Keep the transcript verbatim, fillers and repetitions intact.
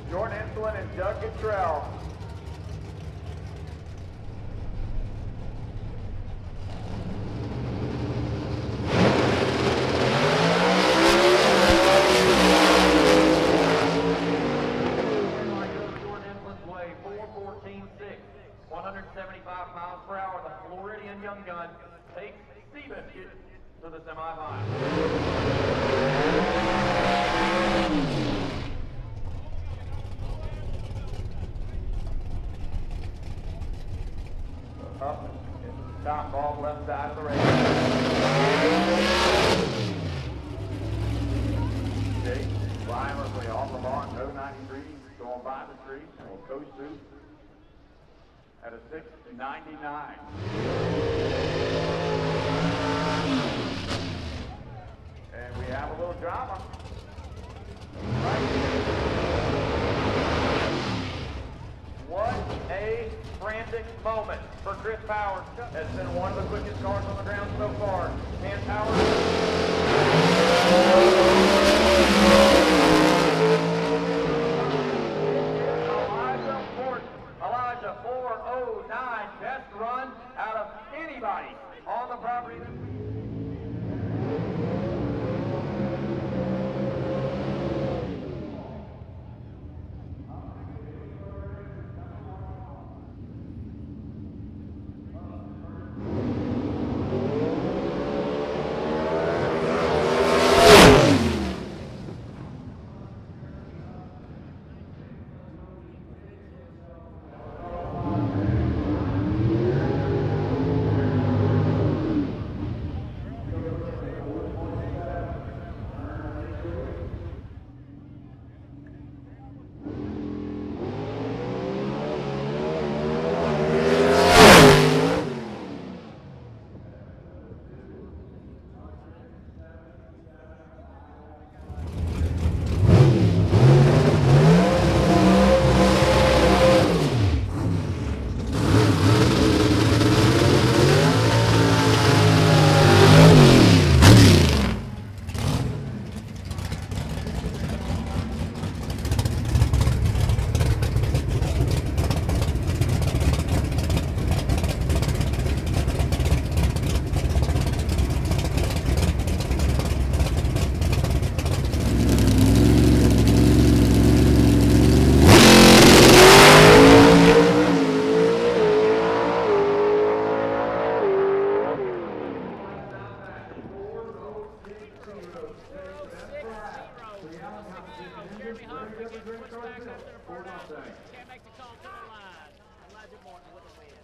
Jordan Insulin and Doug Guttrell. one hundred seventy-five miles per hour, the Floridian Young Gun takes Seabiscuit to the semifinals. Up, top ball, left side of the race. Jake, violently off the mark, no ninety-three, going by the street, and will coast through at a six ninety-nine. And we have a little drama. Right here. What a frantic moment for Chris Powers. Has been one of the quickest cars on the ground so far. And Powers. four oh nine, best run out of anybody on the property. Can't make the call to the line. Elijah Martin with a win.